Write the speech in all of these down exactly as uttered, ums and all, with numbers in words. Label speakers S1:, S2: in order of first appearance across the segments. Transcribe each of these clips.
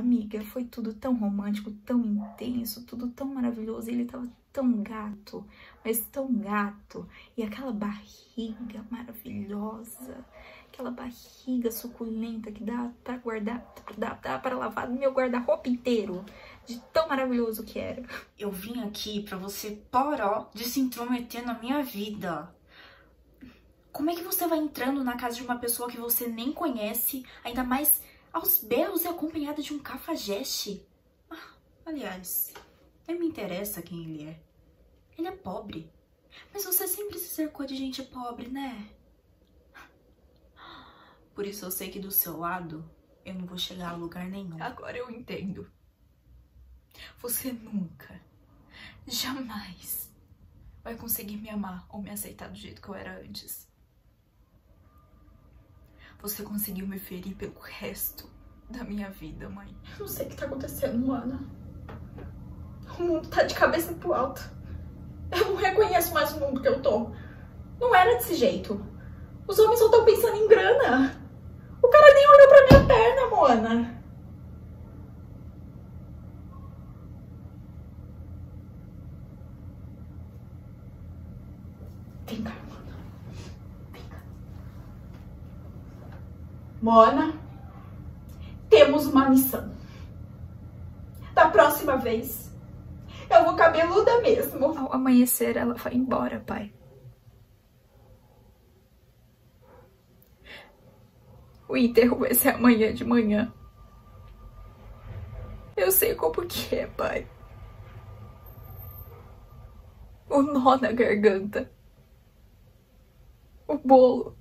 S1: amiga, foi tudo tão romântico, tão intenso, tudo tão maravilhoso. Ele tava tão gato, mas tão gato. E aquela barriga maravilhosa, aquela barriga suculenta que dá pra guardar, dá, dá pra lavar no meu guarda-roupa inteiro, de tão maravilhoso que era.
S2: Eu vim aqui pra você parar de se intrometer na minha vida. Como é que você vai entrando na casa de uma pessoa que você nem conhece, ainda mais aos berros e acompanhada de um cafajeste? Ah, aliás, nem me interessa quem ele é. Ele é pobre. Mas você sempre se cercou de gente pobre, né? Por isso eu sei que do seu lado eu não vou chegar a lugar nenhum.
S1: Agora eu entendo. Você nunca, jamais vai conseguir me amar ou me aceitar do jeito que eu era antes. Você conseguiu me ferir pelo resto da minha vida, mãe.
S3: Eu não sei o que tá acontecendo, Ana. O mundo tá de cabeça pro alto. Eu não reconheço mais o mundo que eu tô. Não era desse jeito. Os homens só estão pensando em grana. O cara nem olhou pra minha perna, Moana. Vem cá, Moana. Vem cá. Moana, temos uma missão. Da próxima vez, eu vou cabeluda mesmo.
S1: Ao amanhecer, ela vai embora, pai. O enterro vai ser amanhã de manhã. Eu sei como que é, pai. O nó na garganta. O bolo.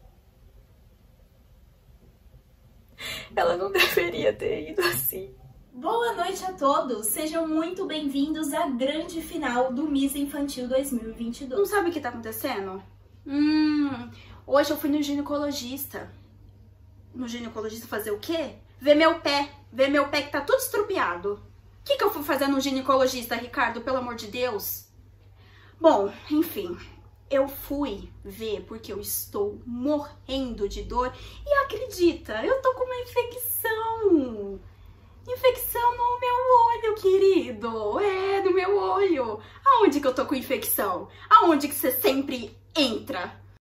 S1: Ela não deveria ter ido assim.
S4: Boa noite a todos, sejam muito bem-vindos à grande final do Miss Infantil dois mil e vinte e dois.
S2: Não sabe o que tá acontecendo? Hum, hoje eu fui no ginecologista. No ginecologista fazer o quê? Ver meu pé. Ver meu pé que tá tudo estrupiado. O que que eu fui fazer no ginecologista, Ricardo? Pelo amor de Deus. Bom, enfim. Eu fui ver porque eu estou morrendo de dor. E acredita, eu tô com uma infecção. Infecção no meu olho, querido. É, no meu olho. Aonde que eu tô com infecção? Aonde que você sempre entra?